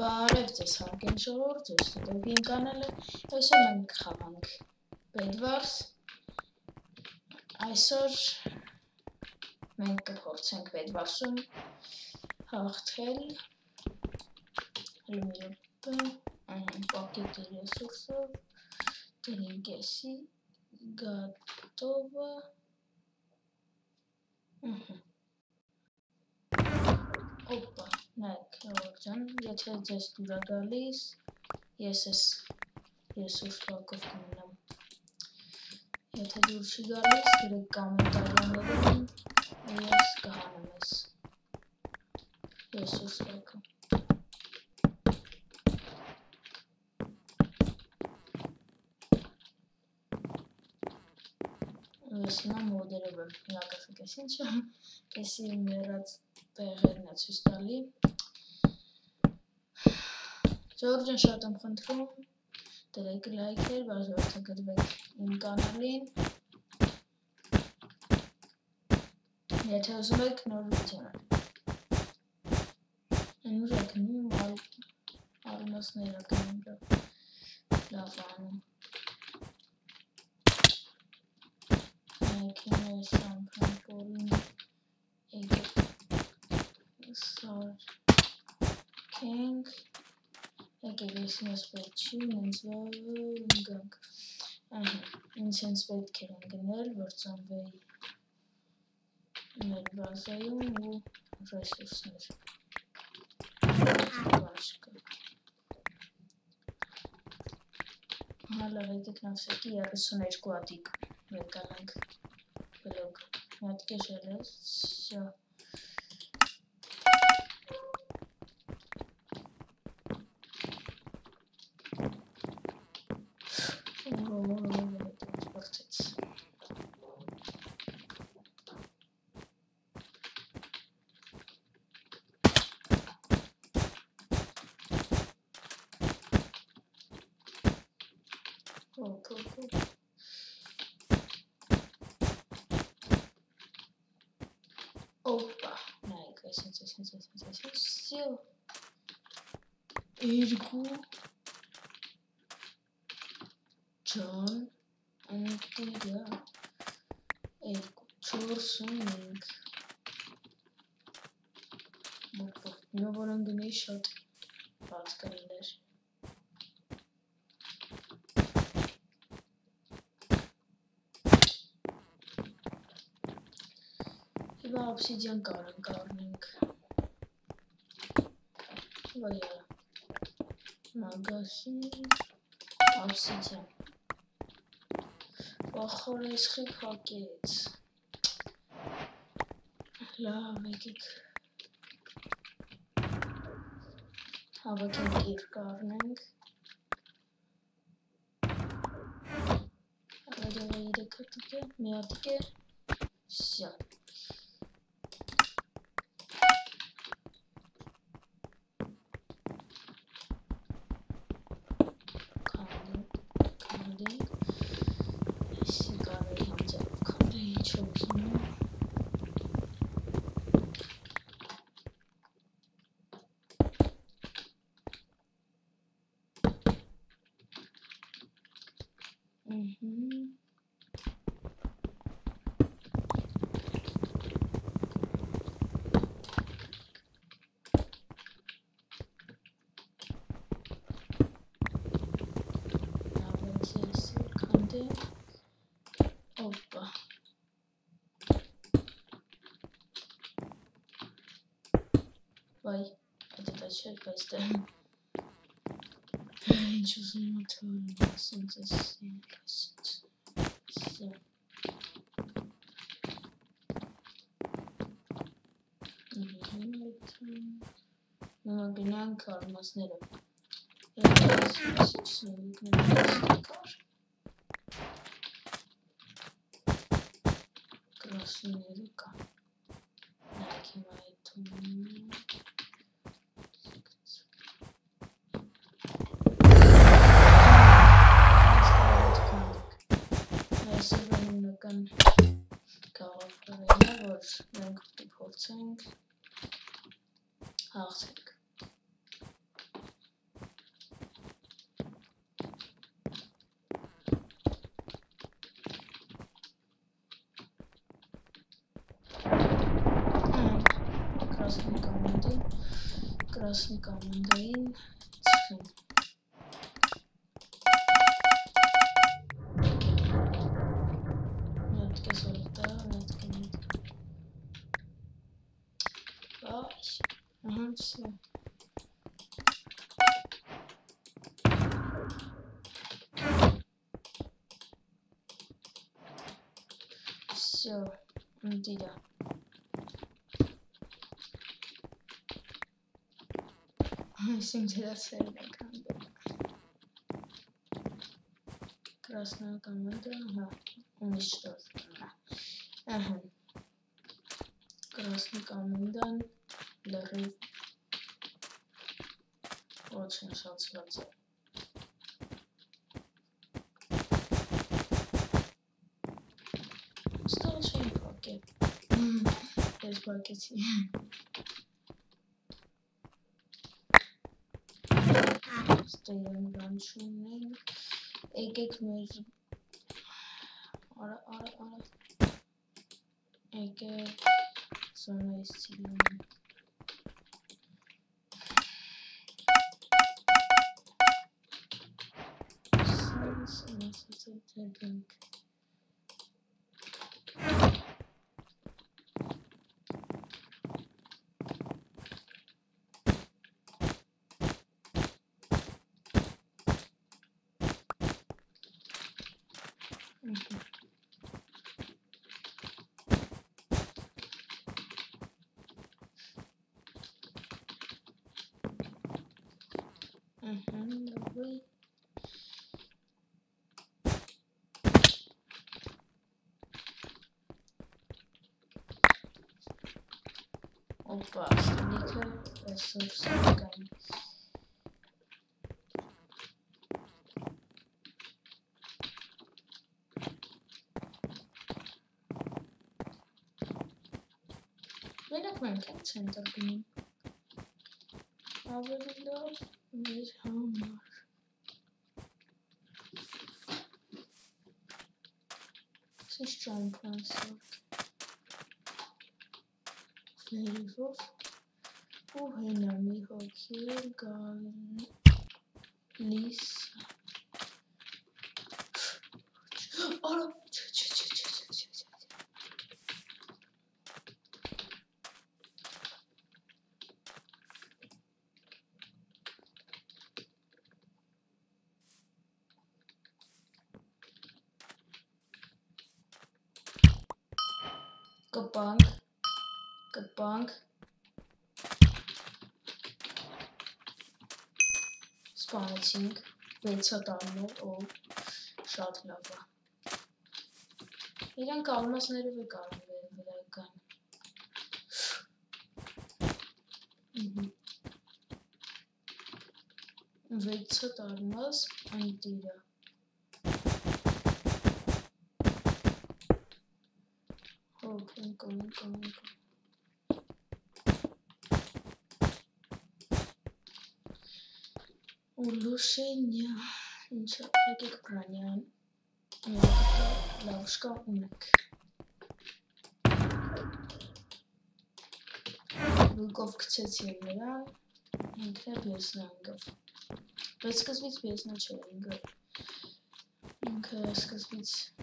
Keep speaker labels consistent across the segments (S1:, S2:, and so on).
S1: Բարև ձեզ հարգելի ժողովուրդ, ձեզ ստուդիոյին կանալը, այսօր մենք խաղանք Bedwars, այսօր մենք կփորձենք Bedwars-ում հաղթել, պակետի ռեսուրսով, տրինկեսի, գատովը, Օպա, նայեք, ջան, եթե ձեզ դուր է գալիս, ես ես ռեսուրս բակով կմնամ։ Եթե դուր չի գալիս, գրեք կոմենտարներում, ես կհանեմ ես ռեսուրս բակը։ Ես հիմա մոդերով եմ, հինակասեք ես ինչը, կեսի մերած տեղերն է ցույց տալի։ Ժողովուրդ շատ եմ խնդրում, դրեք լայքեր, բաժանորդագրվեք իմ կանալին։ Եթե ուզում եք նոր վիդեոներ։ Ուր եք նույն արմասները կնեմ լավ անում։ Նայք իմ ես անգամ պորին Սար կենք եկեք ես ինձ պետք չի, ինձ ընգանք ինձ հենց պետք էր ընգնել, որ ծանվեի մեր բազայում ու ռեսուրսներ բաշկը հալավ եկեք նավսեկի 32 ատիկ եկանանք բլոգ մատկեշ էլ ես շա Опа, նայեք, այսինչ, երկու ջան, ընտիգա, երկու, 45, Опа, նո որ ընգնեի շատ բաց կլիներ։ Հիմա obsidian կառնենք։ Վայա։ Մագազին obsidian։ Ախորես խիփակեց։ Լավ, եկեք։ Հավաքենք իր կառնենք։ Այդը իրեքը տիկե, մի հատիկ է։ Всё։ Опа. Vay, это черт поставим. Ничего замотал, солнце светит. Все. Ну, гнем кармаснера. Красная река. Накивает. Այսօրինական գաղափարն է, որ մենք կփորձենք հաղթենք։ Красный мандарин. Нетки золота, нетки. Ай. Ага, все. Все. Антида. Şimdi de söyle kanka. Красная команда. Ага. Уничтожена. Ага. Красный комендант. Дорыв. Очень шансоваться. Старший пакет. Без пакета. Стоим ганшунен. Ekek mevzu. Ara. Ekek. Sonra istiyorum. Sensitive. Давай. Опа, смотри-ка, ресурсы. Wenn mein Center bin. Aber wir haben noch. Das ist schon ein Konzept. Flavor. Wohinami hockey Lisa. Oh, Kabang. Spawning. Veca damla o shot lava. İran kalmasınları ve kalmaları. Veca darmaz antira. Coming. Улучшение. Иншаллах, броня. Ловушка умник. Wilków chcecie mnie? Piękne piosenków. Bez kazwic piosenczego. Piękne kazwic.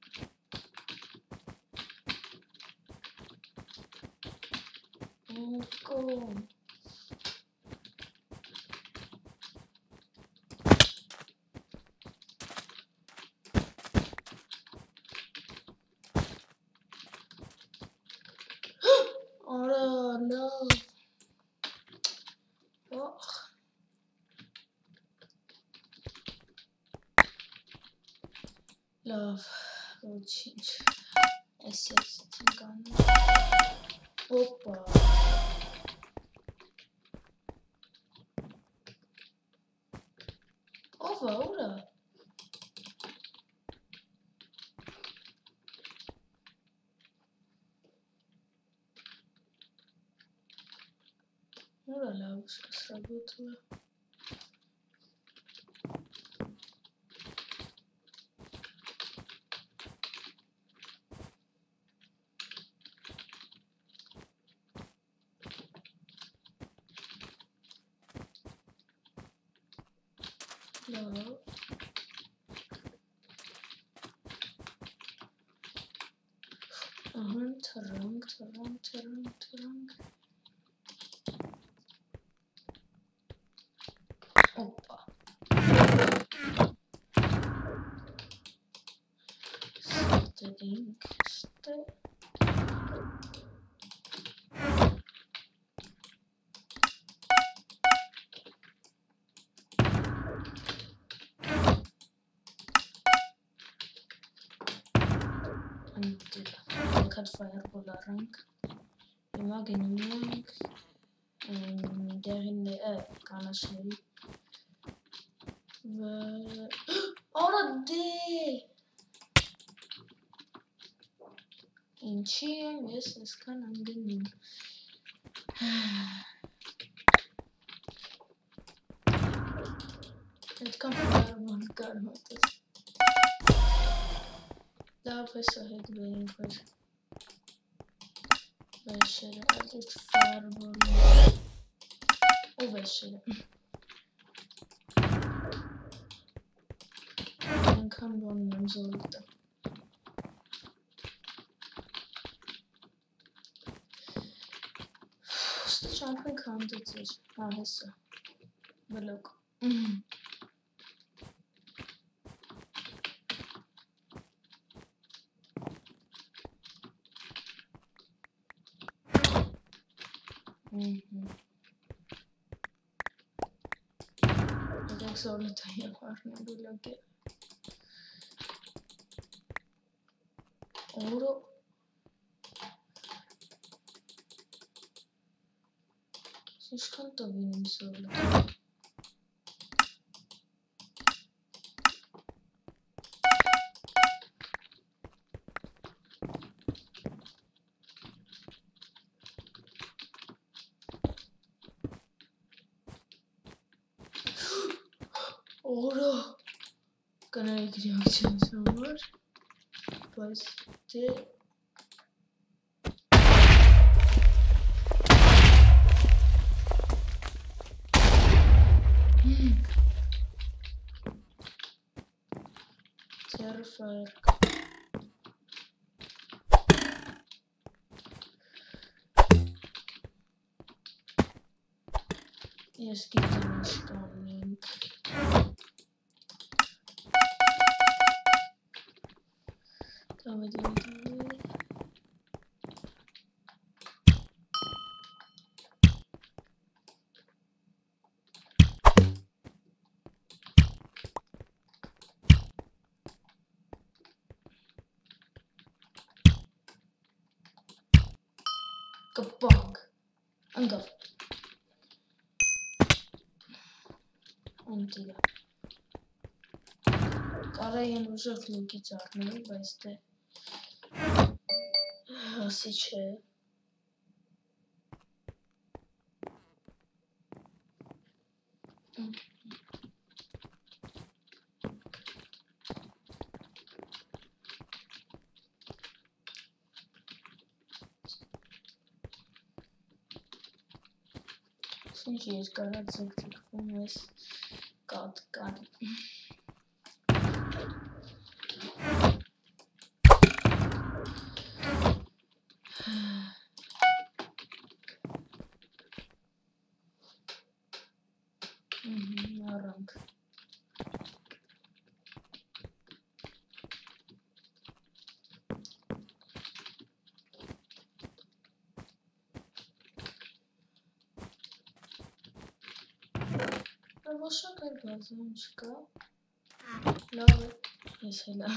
S1: Go. Oh no. Oh. Love. Oh, change. SS. Gun. Opa. Ora. Ora, ловушка сработала. Labi. Aha, tarang. Hoppa. Kiste. Cut fireball rank. Imagine rank. Derin kana şey. Ve orada İnçiyim ve ses kanalım. Het kan fireball karmatas. Daar is het winkel. Beşeri adet fireball. O beşeri. Ben kan bulmam zorunda. Jumping counted. Neyse. Blok. Direkt zorluktan yapar ne bloke. Ouro. Vocês cantam bem sobre. Ouro. Canal que reação var. Depois de Terrifier. Yes, gibt einen Starlink. Damit irgendwie. Kabang. Angaf. Antiga. Караем уже флюки царные, байсте. Сейчас. Сейчас город закрепленный каткан. Ранг. Ваша глазончика. Лава. Mesela.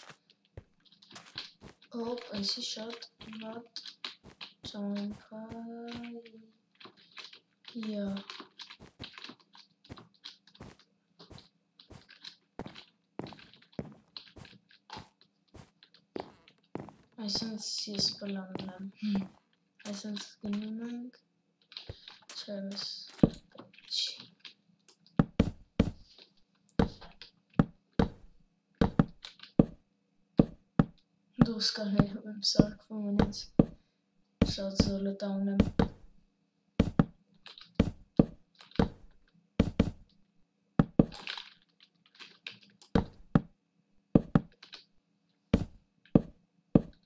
S1: Hop, icy shot. What? Yeah. Essence belangrijk. Essence genoemd. Service. Dos kan hij hem zorg voor me niet. Zodat ze zullen tonen.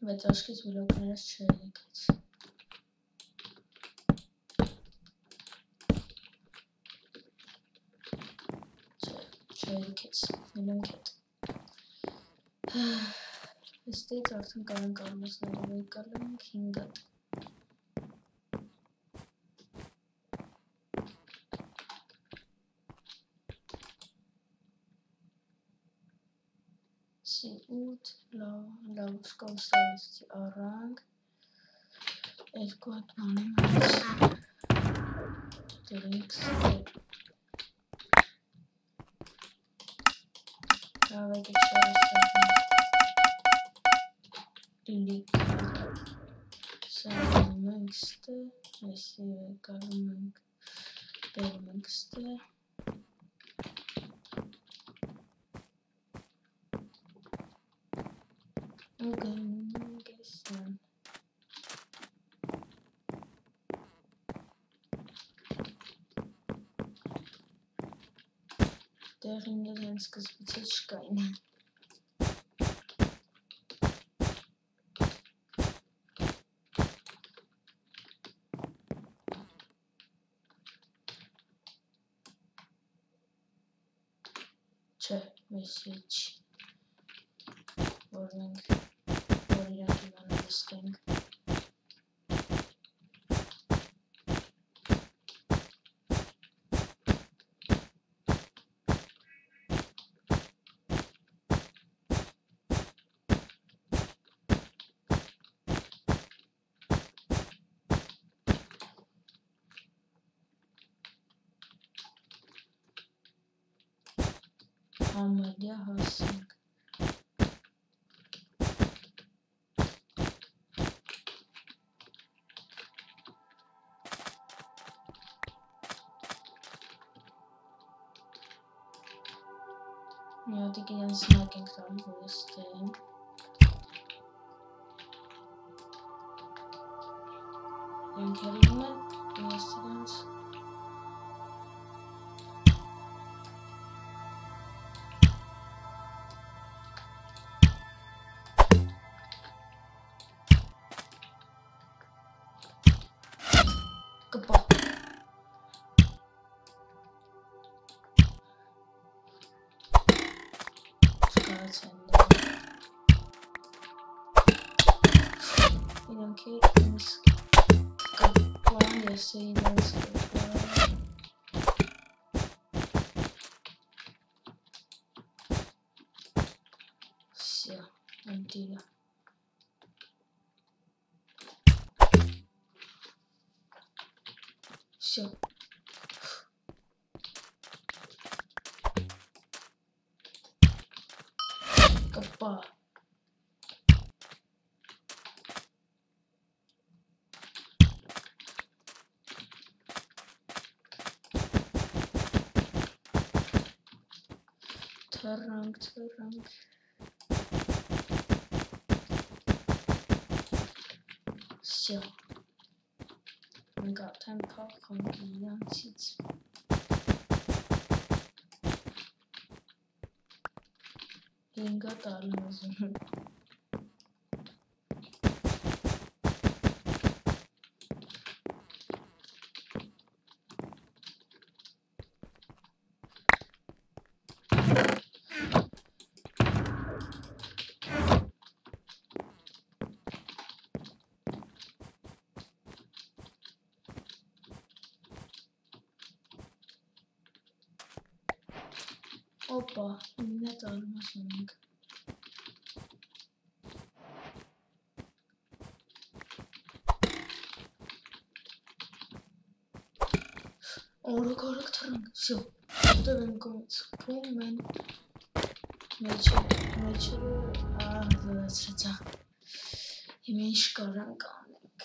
S1: Բայց աշկից վլոկներս չելիքեց։ Չելիքեց, նելանք հետ։ Ստից արդեն կարանք արմասները վեկալ ենք 5 հատ։ C8 լավ սկավստավստի առանք, 2 հատ բանում հաց, դրինքս, լավ եկեք շարստավնի, լիլիք, սարանում ենք ստը, այսի վեկալում ենք, բերում ենք ստը, Գեսան տեղիններ հենց սկզբից չկային չէ, մեսիչ որնենք որ իրանք իմանը լստենք համարյա հասենք մի հատիկ իրան սնակ ենք տալու, որ ստեմ իրենք հերիվում են, ես իրենց կպա իրանք ինձ կպան, ես իրենց կպան Всё, անտիրա Всё կպա թռանք Всё մենք արդեն փախանք իրանցից ինգա տալնազում Опа, net almasın. Orada karakterim. Все. Burada benim komutum. Ben Meçhul'u ağırlaşacağım. Yemeği çıkaran kanık.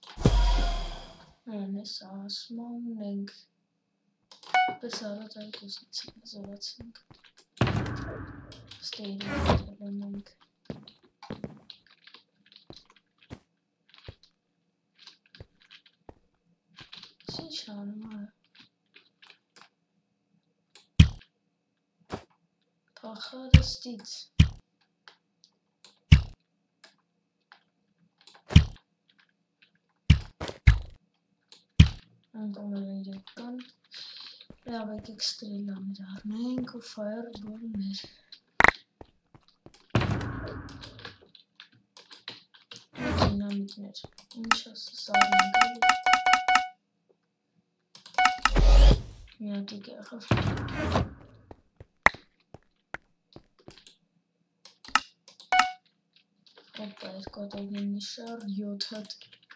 S1: Yani sağsmanlık. Besarat arkadaşlar. Besarat. Staying. Şanım Pacha des Stits. եկեք ստրելաներ առնենք ու fireball-ներ։ Դինամիտներ։ Ինչ ասես առնենք էլի։ Մի հատիկ եղավ։ Опа, երկու հատ օգնի շար, 7 հատ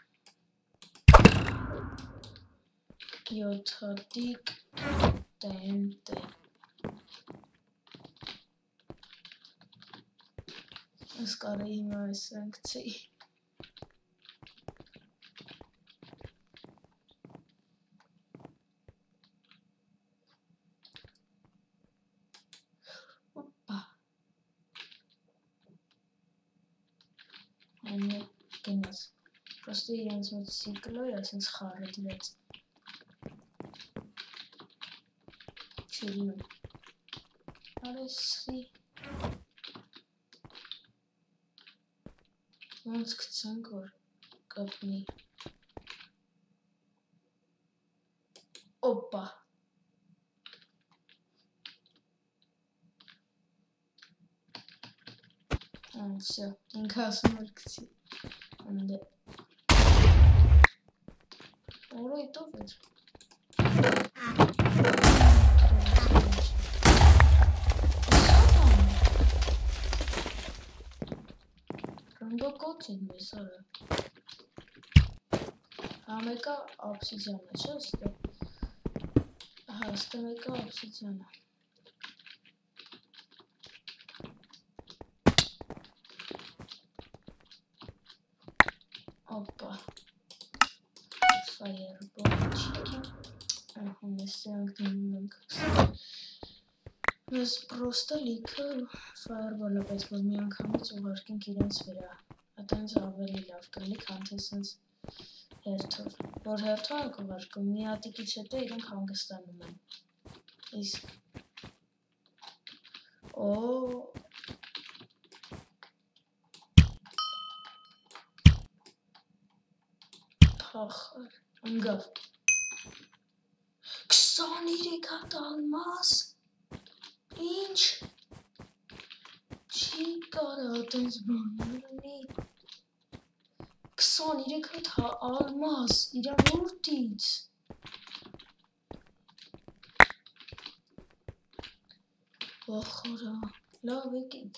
S1: 7 հատիկ TNT։ Ես կարեի հիմա այս սանկցեի։ Опа։ Այնը գնաց։ Պրոստը իրենց մոտ սիկլո էր, ասենց խառը դրեց։ Չիլնում։ Արեսի։ Ոնց գցանք, որ կպնի։ Опа։ Всё, ինքը ասում էր գցի։ Անդե։ Օրոյտով էր։ Ռանդոկոց են մեզ արա։ Համեկա obsidian-ը, չէ՞ ստե։ Ահա, ստե մեկը obsidian-ը։ Опа. Fireball-չիկի։ Ահա, ես սրանք դնում ենք։ Մեզ պրոստը լիքը fireball-ը պետք որ մի անգամից ուղարկենք իրենց վրա։ Այդտենց ավելի լավ կլինի, քան թե սենց հերթով։ Որ հերթով ենք ուղարկում, մի հատիկից հետո իրենք հանգստանում են։ Իսկ Փախար, ընգավ։ 23 հատ ալմաս։ Ինչ։ Չի կարա այդպես բան լինի։ 23 հատ ալմաս, իրան ուրտից։ Վախորա, լավ եկենք,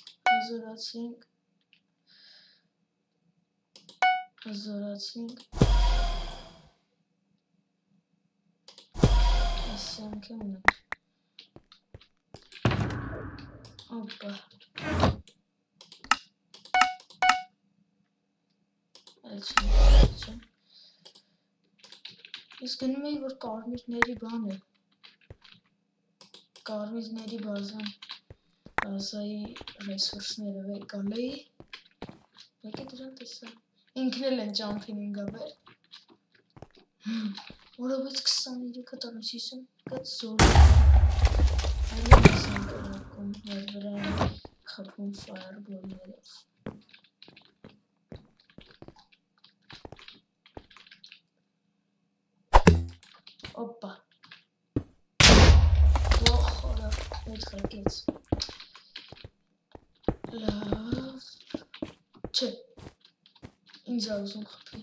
S1: հզորացինք։ Այս սանքը ունենք։ Опа։ Այլ չեմ։ Ես գնում էի, որ կարմիրների բան է։ Կարմիրների բազայի ռեսուրսները վեկալ էի։ Եկե դրան տեսա։ Ինքն էլ են ճամփին ինգավեր։ Որովից 23 հատանոցիսում կած զոր։ Այլեն ես են կրակում, մեր վրա են խպում fireball-ներով։ Опа։ Վախորա, հետ խրկեց։ Լավ։ Չէ, ինձ ուզում խփի։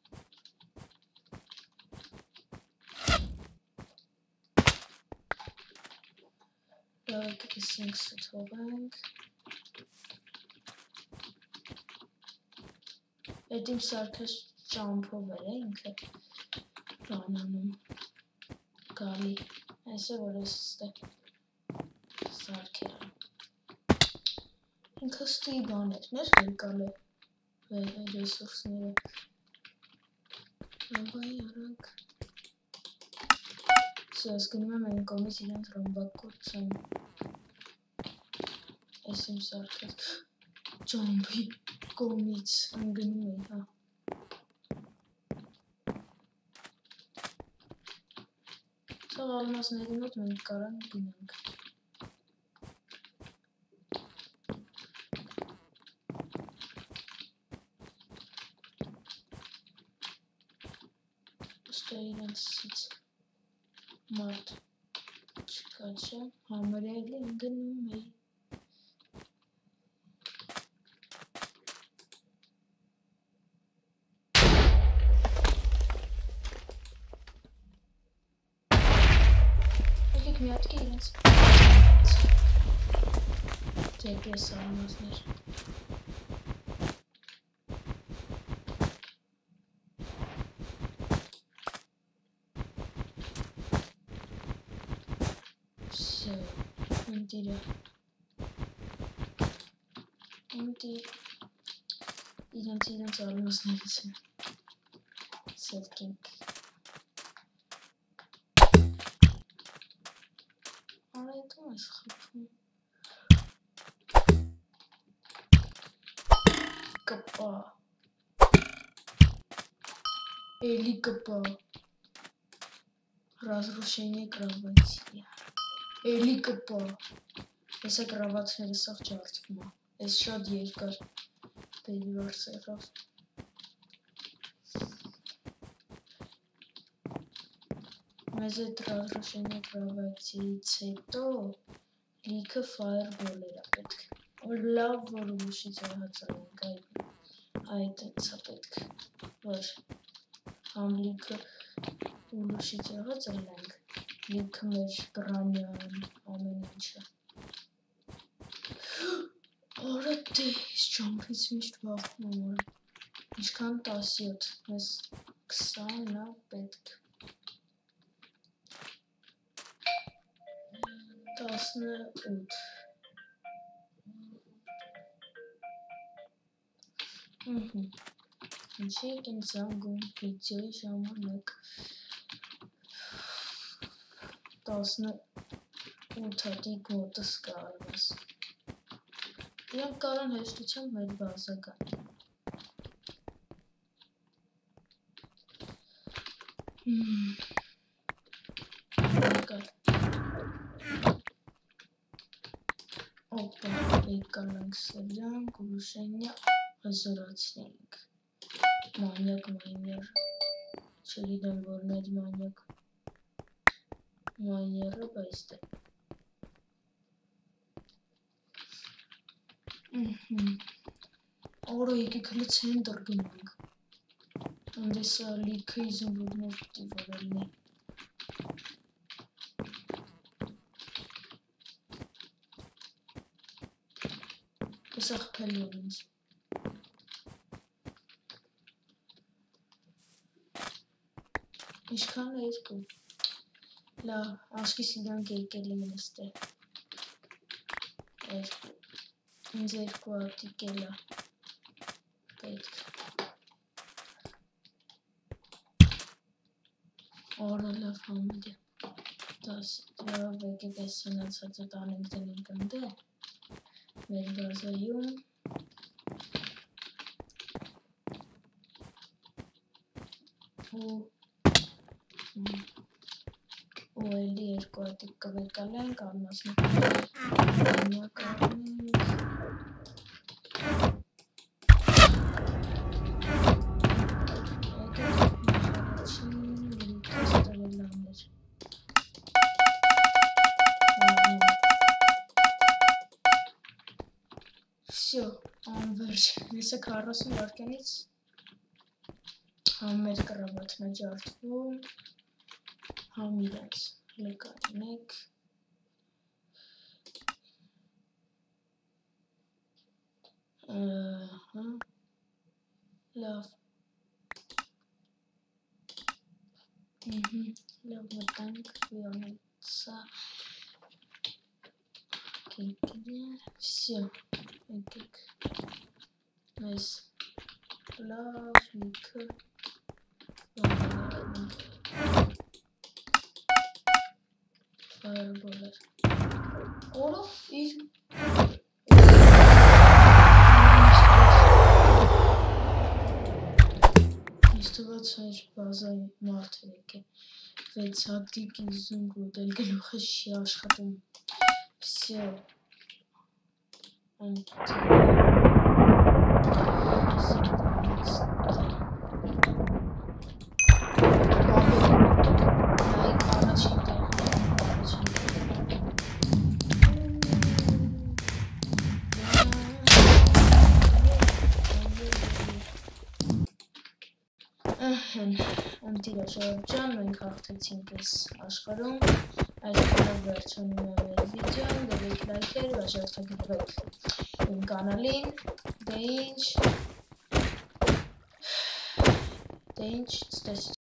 S1: Լավ, կեսինք սթողենք։ Էդ իմ սարքես ճամփով էր է ինքը բանանում գալի, այս է որ ես ստե սարքերը։ Ինքը ստի բաներներ վեկալ է ռեսուրսները։ Լավայի արանք։ Ես գնում եմ այն կողմից իրենք ռմբակոծում։ Այս իմ սարքես ճամփի կողմից ընգնում էի, հա։ Սաղ ալմասների մոտ մենք կարանք գինենք։ Ստե իրենցից մարդ Չկաչա, համարել են գնում էի։ Եկեք մի հատկի իրենց GPS արմազներ։ Всё, ընտիրը։ Ընտիր իրենց արմազներից են։ Սետքինք։ Արայտում ես խփում։ Կպա։ Էլի կպա։ Разрушение кровати։ Էլի կպա։ Հեսա կրավատները սաղ ջարդվում է։ Ես շատ երկար դեյվար սեղավ։ Մեզ այդ разрушение կրավատից հետո լիքը ֆայերբոլ էր պետք։ Որ լավ որ ուշից հացարենք այդ էցա պետք։ Որ համ լիքը ուլուշից եղած ելենք, լիքը մեր բրանյան, ամեն ինչը։ Արա դեյս ճամրից միշտ վախնում եմ, ինչքան 17, մեզ 20 է պետք։ 18 Ինչի եք ինձ զանգում վիդեոյի ժամանակ 18 հատիկ մոտս կարվես Իրանք կարան հեշտությամբ մեր բազա գան Опа, եկանք սրանք ուլուշենյա հզորացնենք Մանյակ մայներ չգիտեմ որն էր մանյակ Մանյերը բայց դե Արա եկեք հլը ցենտր գնանք Անդեսա լիքը իզումրուդներ պիտի որելնի Հեսա խպել որ ինձ Ինչքան է երկու Լավ, աշկիս իրանք եկել են եստե Ինձ երկու ատիկել է պետք Արա լավ համիդ է Լավ եկեք այս սնացածը տանենք դնենք ընդ է Մեր բազայում ու էլի երկու ատիկ կվեկալենք արմասնի միակ արմենք Всё, անվերջ, հեսա 40 վարքյանից համ մեր կրավատն է ջարդվում, համ իրենց լկարնեք, լավ, լավ մտանք, վիոնեցա, Всё, եկեք, մեզ լավ, լիքը, Fireballer. Oğlum iyi. Իստվացար բազայի մարդեր եկե, 6 հատիկ իզում գուտել գլուխը շի աշխատում, վսյո, Ընտիրաշրջան, մենք հաղթեցինք այս աշխարհում, այսքանով վերջանում է մեր վիդեոն, դրեք լայքեր, վաճառքագրվեք իմ կանալին, դե ինչ, ցտեսություն։